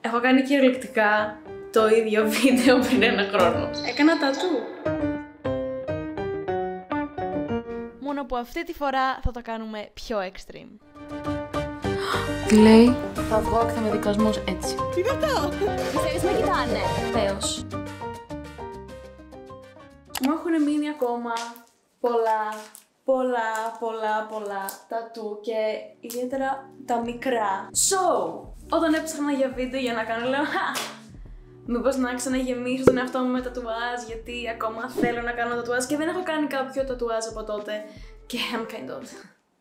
Έχω κάνει κυριολεκτικά το ίδιο βίντεο πριν ένα χρόνο. Έκανα τατού. Μόνο που αυτή τη φορά θα το κάνουμε πιο extreme. Τι λέει? Θα βγω και θα με δικασμός έτσι. Τι είναι αυτό? Θέλεις με κοιτάνε? Θεός. Μου έχουν μείνει ακόμα πολλά τατού και ιδιαίτερα τα μικρά. So, όταν έψαχνα για βίντεο για να κάνω, λέω μήπως να ξαναγεμίσω τον εαυτό μου με τατουάζ, γιατί ακόμα θέλω να κάνω τατουάζ και δεν έχω κάνει κάποιο τατουάζ από τότε και I'm kind of.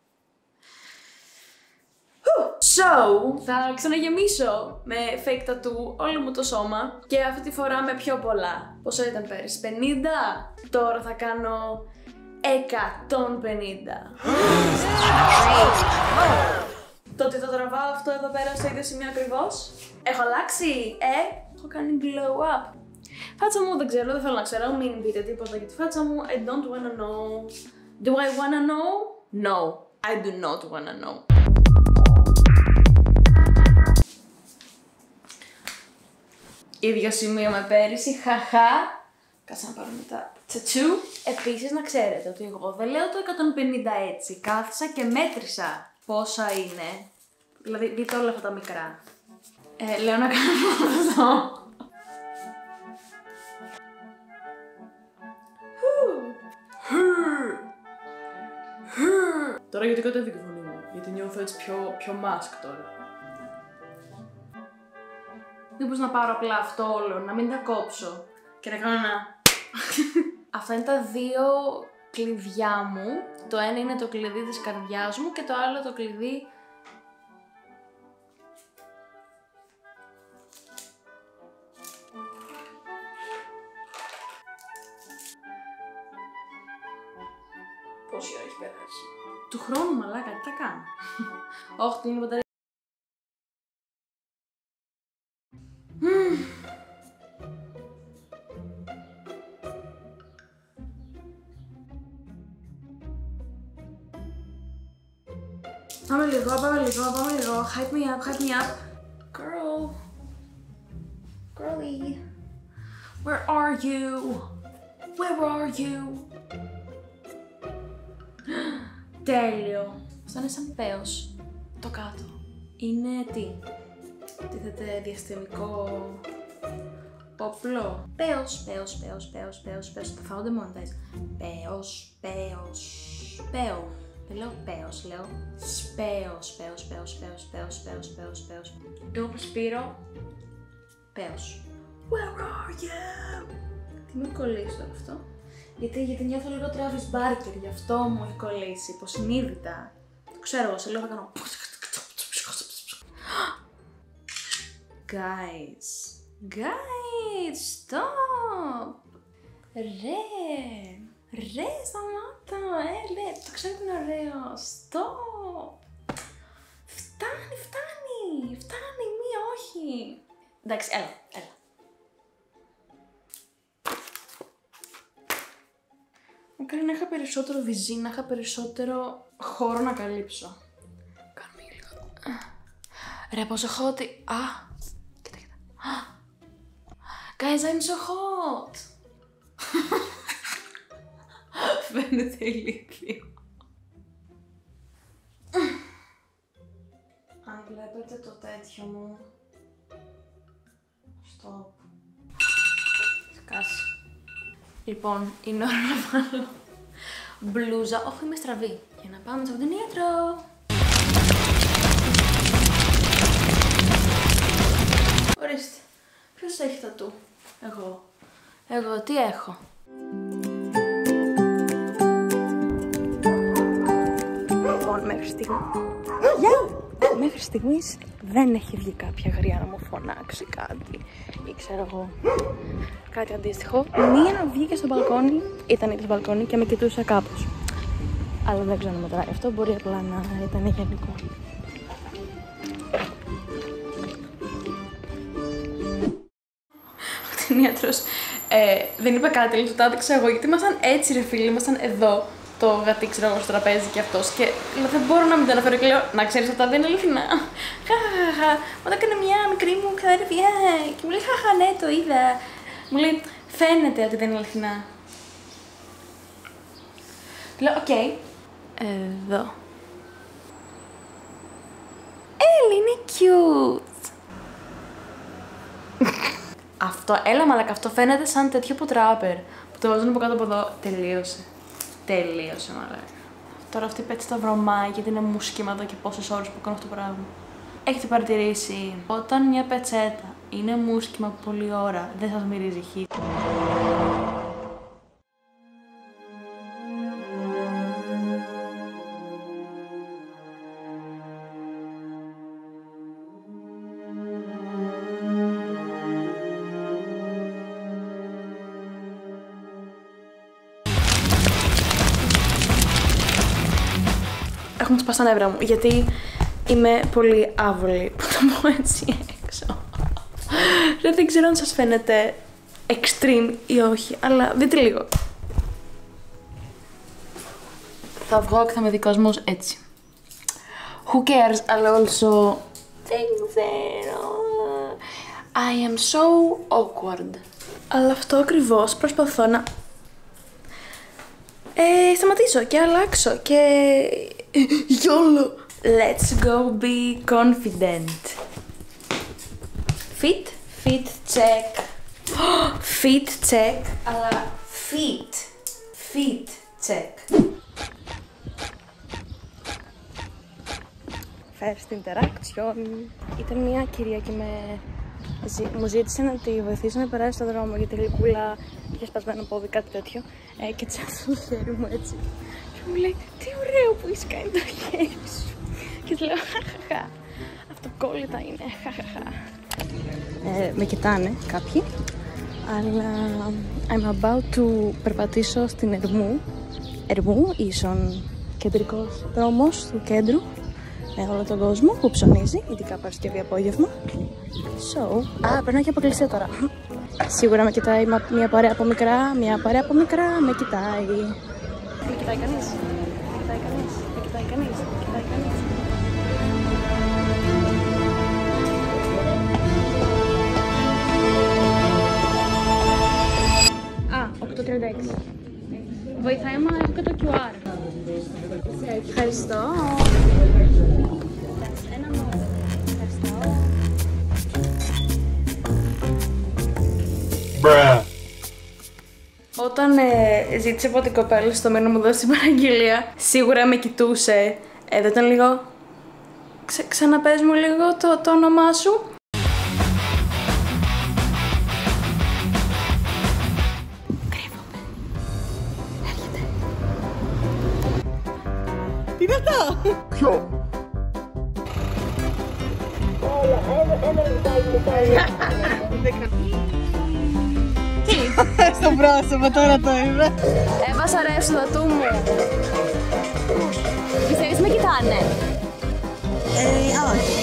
So, θα ξαναγεμίσω με fake tattoo όλο μου το σώμα και αυτή τη φορά με πιο πολλά. Πόσο ήταν πέρυσι, 50? Τώρα θα κάνω 150. Το ότι το τραβάω αυτό εδώ πέρα στο ίδιο σημείο ακριβώς. Έχω αλλάξει, έχω κάνει glow up. Φάτσα μου δεν ξέρω, δεν θέλω να ξέρω, μην πείτε τίποτα για τη φάτσα μου. I don't wanna know. Do I wanna know? No, I do not wanna know. Ίδιο σημείο με πέρυσι, χαχά. Κάτσε να πάρουμε τα τσατσού. Επίσης να ξέρετε ότι εγώ δεν λέω το 150 έτσι. Κάθισα και μέτρησα πόσα είναι. Δηλαδή δείτε όλα αυτά τα μικρά. Λέω να κάνω αυτό. Τώρα γιατί κατέβηκε η φωνή μου. Γιατί νιώθω έτσι πιο mask τώρα. Μήπως να πάρω απλά αυτό όλο, να μην τα κόψω και να κάνω ένα... Αυτά είναι τα δύο κλειδιά μου. Το ένα είναι το κλειδί της καρδιάς μου και το άλλο το κλειδί... Πόση ώρα έχει περάσει? Του χρόνου μαλάκα, τι θα κάνω? Όχι, την μπαταρία. Πάμε λίγο. Hype me up. Girl. Girlie. Where are you? Τέλειο. Αυτό είναι σαν πέος. Το κάτω. Είναι τι? Τίθεται διαστημικό όπλο. Πέος. Τα φάονται monetize. Πέο. Δεν λέω πέος, λέω σπέος. Εγώ που σπείρω, πέος. Where are you? Τι μου κολλήσει τώρα αυτό? Γιατί νιώθω λίγο Travis Barker, γι' αυτό μου έχει κολλήσει, υποσυνείδητα. Το ξέρω εγώ, σε λίγο θα κάνω... Guys, stop! Ρε, σταμάτα, το ξέρω ότι είναι ωραίο, stop! Φτάνει, μία, όχι! Εντάξει, έλα. Μακάρι να είχα περισσότερο βυζί, να είχα περισσότερο χώρο να καλύψω. Κάνουμε λίγο. Ρε, πόσο hot... Κοίτα. Guys, I'm so hot! Φαίνεται ηλίθιο. Αν βλέπετε το τέτοιο μου... Stop. Σκάσει. Λοιπόν, είναι ώρα να βάλω μπλούζα. Όχι, είμαι στραβή. Για να πάμε στον κτηνίατρο. Ορίστε. Ποιος έχει τατού? Εγώ τι έχω? Λοιπόν, μέχρι στιγμής δεν έχει βγει κάποια γριά να μου φωνάξει κάτι ή ξέρω εγώ κάτι αντίστοιχο. Μία βγήκε στο μπαλκόνι, ήταν ήδη στο μπαλκόνι και με κοιτούσε κάπως. Αλλά δεν ξέρω να μετράει αυτό, μπορεί απλά να ήταν γενικό. Ο κτηνίατρος δεν είπε κάτι, αλλά το άδειξα εγώ γιατί ήμασταν έτσι ρε φίλοι, ήμασταν εδώ το γατί, ξέρω εγώ, στο τραπέζι και αυτός. Και λέω, δεν μπορώ να μην το αναφέρω και λέω, να ξέρεις αυτά δεν είναι αληθινά. Χαχαχαχα. Όταν έκανε μια μικρή μου ξαδέρφια και μου λέει, χαχα, ναι, το είδα. Μου λέει, φαίνεται ότι δεν είναι αληθινά. Λέω, οκ. Εδώ. Έλλη, είναι cute. Αυτό, έλα μαλάκα, αυτό φαίνεται σαν τέτοιο που τράπερ. Που το βάζουν από κάτω από εδώ. Τελείωσε. Τελείωσε μαλάκα. Τώρα αυτή πέτει τα βρωμάει γιατί είναι μουσκήμα εδώ και πόσες ώρες που κάνω αυτό το πράγμα. Έχετε παρατηρήσει, όταν μια πετσέτα είναι μουσκήμα πολλή ώρα, δεν σας μυρίζει χ. Έχουν σπάσει τα νεύρα μου, γιατί είμαι πολύ άβολη που το πω έτσι έξω. Δεν ξέρω αν σας φαίνεται extreme ή όχι, αλλά δείτε λίγο. Θα βγω και θα με δει κόσμος έτσι. Who cares, αλλά also... δεν ξέρω... I am so awkward. Αλλά αυτό ακριβώς προσπαθώ να... σταματήσω και αλλάξω και... YOLO! Let's go be confident. Fit, fit check. Fit check, αλλά fit check. First interaction. Ήταν μια κυρία και μου ζήτησε να τη βοηθήσω να περάσει στον δρόμο γιατί η Λυκούλα είχε σπασμένο πόδι, κάτι τέτοιο. Και της άφησα το χέρι μου έτσι. Και μου λέει, τι ωραίο που είσαι κάνει το χέρι σου. Και της λέω, χαχαχα, αυτοκόλλητα είναι, χαχαχα. Με κοιτάνε κάποιοι, αλλά I'm about to περπατήσω στην Ερμού, ίσον κεντρικός δρόμος του κέντρου, με όλο τον κόσμο που ψωνίζει, ειδικά Παρασκευή απόγευμα. So, περνάω και από εκκλησία τώρα. Σίγουρα με κοιτάει μια παρέα από μικρά, με κοιτάει. Με κοιτάει κανείς, με κοιτάει κανείς, με κοιτάει κανείς, με κοιτάει κανείς. Α, 8:36. Βοηθάει άμα έχω και το QR. Ευχαριστώ. Ένα μόνο. Ευχαριστώ. Όταν ζήτησε από την κοπέλα στο μέλλον να μου δώσει την παραγγελία, σίγουρα με κοιτούσε. Δεν ήταν λίγο... Ξαναπες μου λίγο το όνομά σου. Κρύβομαι. Έρχεται. Τι είναι αυτό? Ποιο? Ένα λεπτάκι. Στο πρόσωπο τώρα το είδα. Έβασα ρε στο τατού μου. Πιστεύεις με κοιτάνε? Όχι.